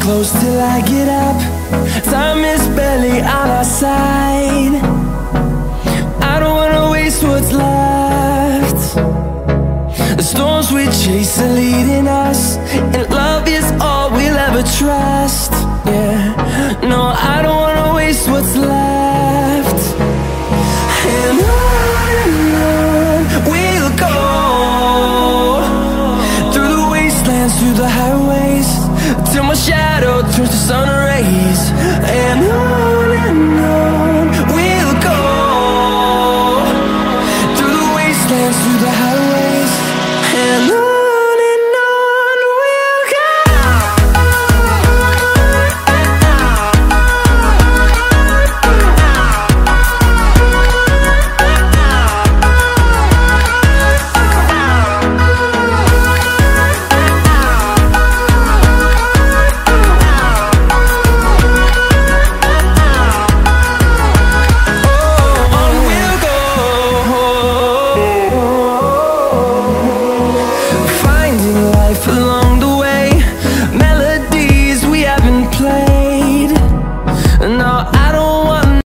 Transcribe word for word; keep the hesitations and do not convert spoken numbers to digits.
close till I get up. Time is barely on our side. I don't wanna waste what's left. The storms we chase are leading us, and love is all we'll ever trust. Yeah, no, I don't wanna waste what's left. And on and on we'll go, through the wastelands, through the highways, till my shadow turns to sun rays. And on and on we'll go, through the wastelands, through the highways, and on. Alone